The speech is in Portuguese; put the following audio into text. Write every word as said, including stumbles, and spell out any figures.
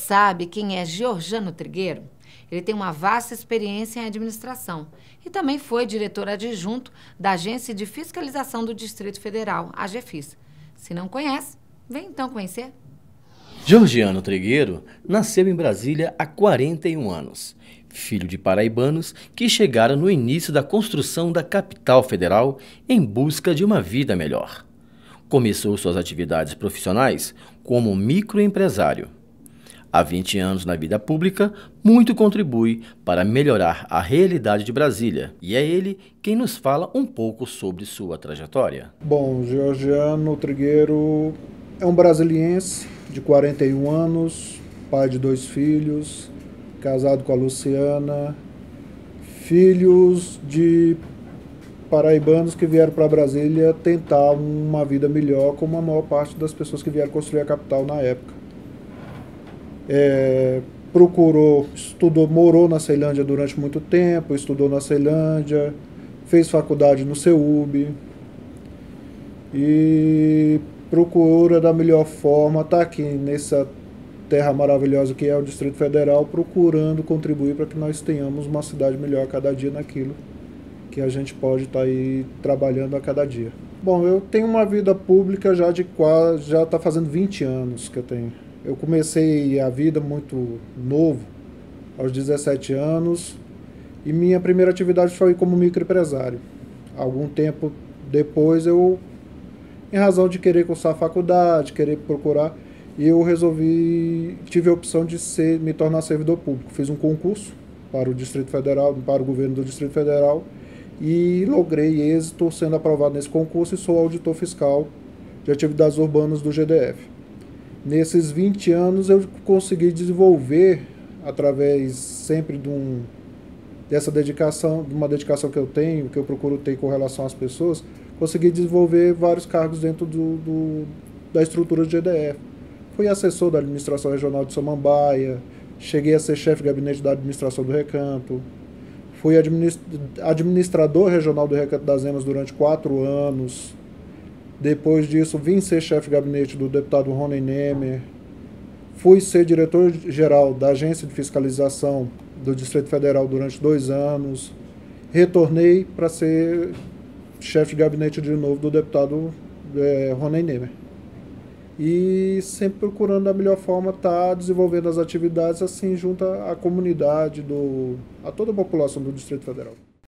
sabe quem é Georgiano Trigueiro? Ele tem uma vasta experiência em administração e também foi diretor adjunto da Agência de Fiscalização do Distrito Federal, a AGFIS. Se não conhece, vem então conhecer. Georgiano Trigueiro nasceu em Brasília há quarenta e um anos, filho de paraibanos que chegaram no início da construção da capital federal em busca de uma vida melhor. Começou suas atividades profissionais como microempresário. Há vinte anos na vida pública, muito contribui para melhorar a realidade de Brasília. E é ele quem nos fala um pouco sobre sua trajetória. Bom, Georgiano Trigueiro é um brasiliense de quarenta e um anos, pai de dois filhos, casado com a Luciana, filhos de paraibanos que vieram para Brasília tentar uma vida melhor, como a maior parte das pessoas que vieram construir a capital na época. É, procurou, estudou, morou na Ceilândia durante muito tempo, estudou na Ceilândia, fez faculdade no CEUB e procura da melhor forma estar aqui nessa terra maravilhosa que é o Distrito Federal, procurando contribuir para que nós tenhamos uma cidade melhor a cada dia naquilo que a gente pode estar aí trabalhando a cada dia. Bom, eu tenho uma vida pública já de quase, já está fazendo vinte anos que eu tenho. Eu comecei a vida muito novo, aos dezessete anos, e minha primeira atividade foi como microempresário. Algum tempo depois, eu, em razão de querer cursar a faculdade, querer procurar, eu resolvi, tive a opção de ser, me tornar servidor público. Fiz um concurso para o Distrito Federal, para o governo do Distrito Federal, e logrei êxito sendo aprovado nesse concurso e sou auditor fiscal de atividades urbanas do G D F. Nesses vinte anos eu consegui desenvolver, através sempre de um, dessa dedicação, de uma dedicação que eu tenho, que eu procuro ter com relação às pessoas, consegui desenvolver vários cargos dentro do, do, da estrutura do G D F. Fui assessor da administração regional de Samambaia, cheguei a ser chefe de gabinete da administração do Recanto, fui administrador regional do Recanto das Emas durante quatro anos. Depois disso, vim ser chefe de gabinete do deputado Rony Nemer. Fui ser diretor-geral da Agência de Fiscalização do Distrito Federal durante dois anos. Retornei para ser chefe de gabinete de novo do deputado é, Rony Nemer. E sempre procurando da melhor forma estar desenvolvendo as atividades assim junto à comunidade, do, a toda a população do Distrito Federal.